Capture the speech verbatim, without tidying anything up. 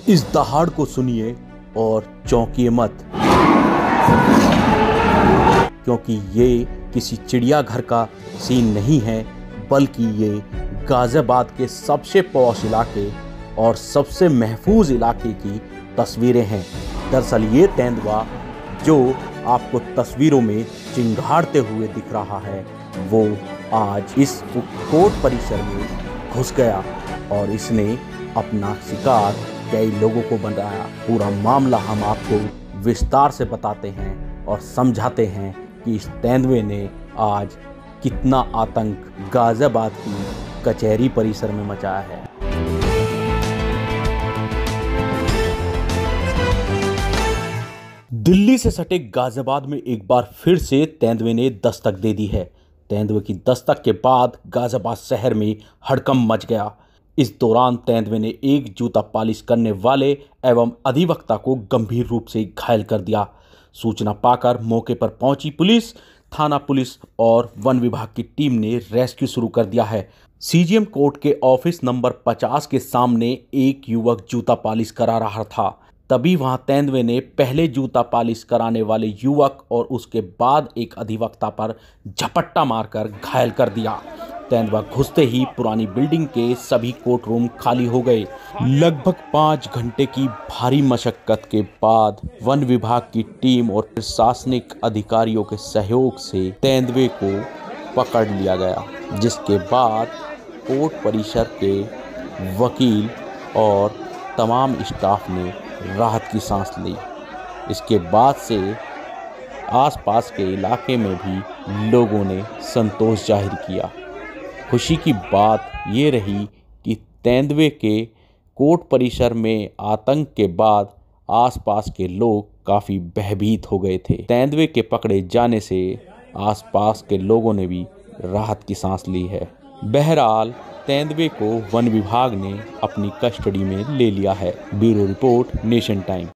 इस दहाड़ को सुनिए और चौंकिए मत, क्योंकि ये किसी चिड़ियाघर का सीन नहीं है, बल्कि ये गाजियाबाद के सबसे पॉश इलाके और सबसे महफूज इलाके की तस्वीरें हैं। दरअसल ये तेंदुआ जो आपको तस्वीरों में चिंगाड़ते हुए दिख रहा है, वो आज इस कोर्ट परिसर में घुस गया और इसने अपना शिकार कई लोगों को बनाया। पूरा मामला हम आपको विस्तार से बताते हैं और समझाते हैं कि इस तेंदुए ने आज कितना आतंक गाजियाबाद की कचहरी परिसर में मचाया है। दिल्ली से सटे गाजियाबाद में एक बार फिर से तेंदुए ने दस्तक दे दी है। तेंदुए की दस्तक के बाद गाजियाबाद शहर में हड़कंप मच गया। इस दौरान तेंदुए ने एक जूता पालिश करने वाले एवं अधिवक्ता को गंभीर रूप से घायल कर दिया। सूचना पाकर मौके पर पहुंची पुलिस, थाना पुलिस और वन विभाग की टीम ने रेस्क्यू शुरू कर दिया है। सीजीएम कोर्ट के ऑफिस नंबर पचास के सामने एक युवक जूता पालिश करा रहा था। तभी वहां तेंदुए ने पहले जूता पालिश कराने वाले युवक और उसके बाद एक अधिवक्ता पर झपट्टा मारकर घायल कर दिया। तेंदुआ घुसते ही पुरानी बिल्डिंग के सभी कोर्ट रूम खाली हो गए। लगभग पाँच घंटे की भारी मशक्कत के बाद वन विभाग की टीम और प्रशासनिक अधिकारियों के सहयोग से तेंदुए को पकड़ लिया गया, जिसके बाद कोर्ट परिसर के वकील और तमाम स्टाफ ने राहत की सांस ली। इसके बाद से आसपास के इलाके में भी लोगों ने संतोष जाहिर किया। खुशी की बात ये रही कि तेंदुए के कोर्ट परिसर में आतंक के बाद आसपास के लोग काफ़ी भयभीत हो गए थे। तेंदुए के पकड़े जाने से आसपास के लोगों ने भी राहत की सांस ली है। बहरहाल तेंदुए को वन विभाग ने अपनी कस्टडी में ले लिया है। Bureau report, nation time.